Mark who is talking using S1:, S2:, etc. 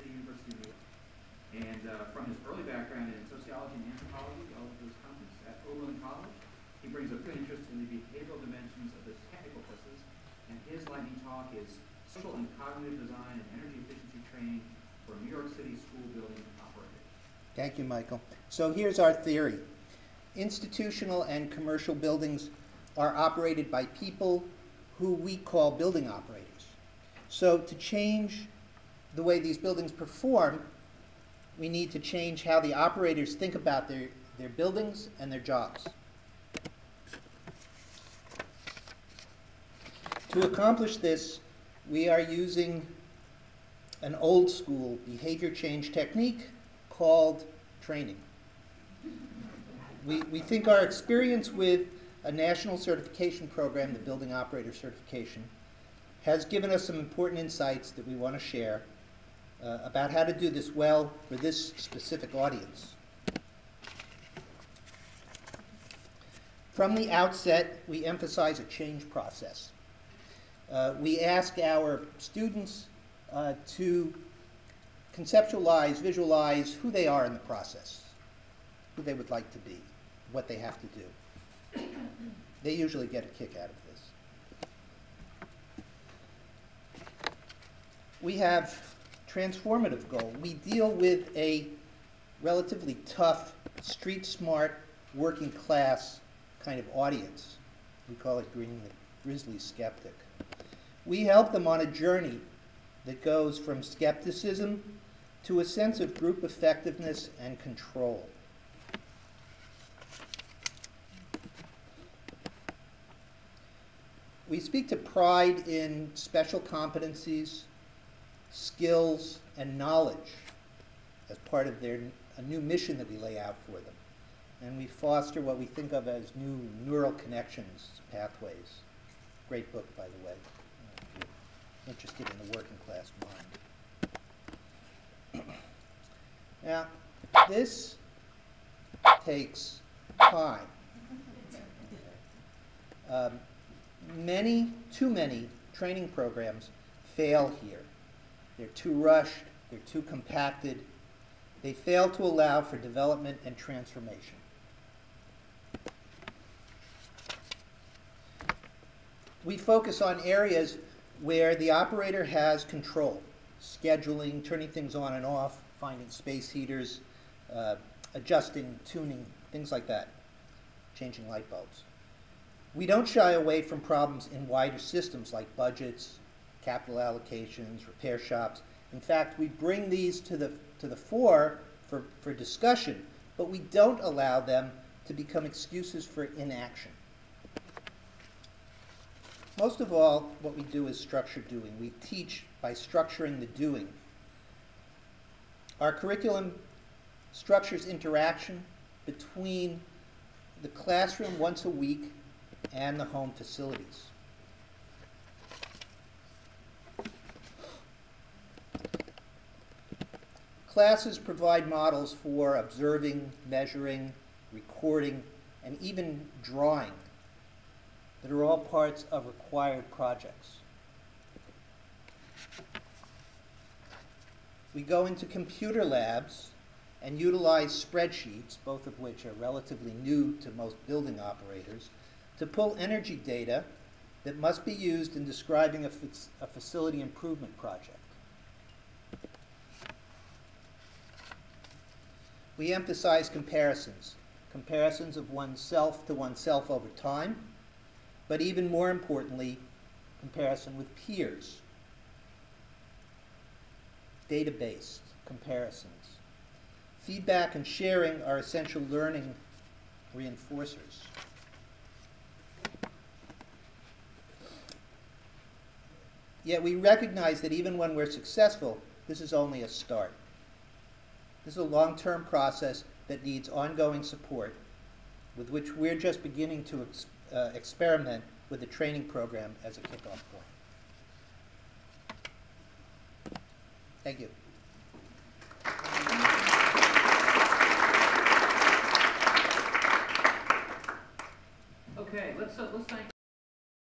S1: City University of New York. And from his early background in sociology and anthropology relative to his conference at Oberlin College, he brings a good interest in the behavioral dimensions of the technical courses. And his lightning talk is social and cognitive design and energy efficiency training for New York City school building operators.
S2: Thank you, Michael. So here's our theory. Institutional and commercial buildings are operated by people who we call building operators. So to change the way these buildings perform, we need to change how the operators think about their buildings and their jobs. To accomplish this, we are using an old school behavior change technique called training. We think our experience with a national certification program, the Building Operator Certification, has given us some important insights that we want to share about how to do this well for this specific audience. From the outset, we emphasize a change process. We ask our students to conceptualize, visualize who they are in the process, who they would like to be, what they have to do. They usually get a kick out of this. We have transformative goal. We deal with a relatively tough, street smart, working class kind of audience. We call it Green the Grizzly Skeptic. We help them on a journey that goes from skepticism to a sense of group effectiveness and control. We speak to pride in special competencies, skills, and knowledge as part of a new mission that we lay out for them. And we foster what we think of as new neural connections, pathways. Great book, by the way, if you're interested in the working class mind. Now, this takes time. Too many training programs fail here. They're too rushed, they're too compacted. They fail to allow for development and transformation. We focus on areas where the operator has control, scheduling, turning things on and off, finding space heaters, adjusting, tuning, things like that, changing light bulbs. We don't shy away from problems in wider systems like budgets, capital allocations, repair shops. In fact, we bring these to the fore for discussion, but we don't allow them to become excuses for inaction. Most of all, what we do is structured doing. We teach by structuring the doing. Our curriculum structures interaction between the classroom once a week and the home facilities. Classes provide models for observing, measuring, recording, and even drawing that are all parts of required projects. We go into computer labs and utilize spreadsheets, both of which are relatively new to most building operators, to pull energy data that must be used in describing a facility improvement project. We emphasize comparisons of oneself to oneself over time, but even more importantly, comparison with peers, data-based comparisons. Feedback and sharing are essential learning reinforcers. Yet we recognize that even when we're successful, this is only a start. This is a long-term process that needs ongoing support, with which we're just beginning to experiment with the training program as a kickoff point. Thank you.
S1: Okay, let's thank